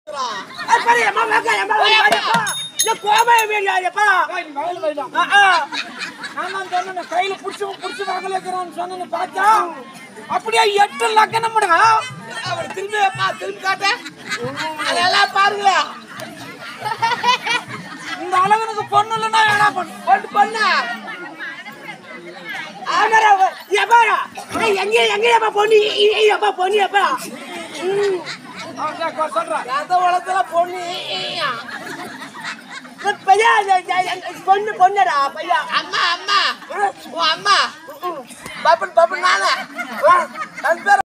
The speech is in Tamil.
கையில புடிச்சு வாங்கலன்னு சொன்னு பார்த்தா அப்படியே 8 லக்கணம் திரும்பி காட்ட அதெல்லாம் பாருங்களா இந்த அளவுக்கு பொண்ணு இல்லைன்னா என்ன பொண்ணு எங்க பொண்ணு வளத்துல பொண்ணு பொண்ணு பொண்ணுடா பையா அம்மா அம்மா அம்மா பப்பன் நானே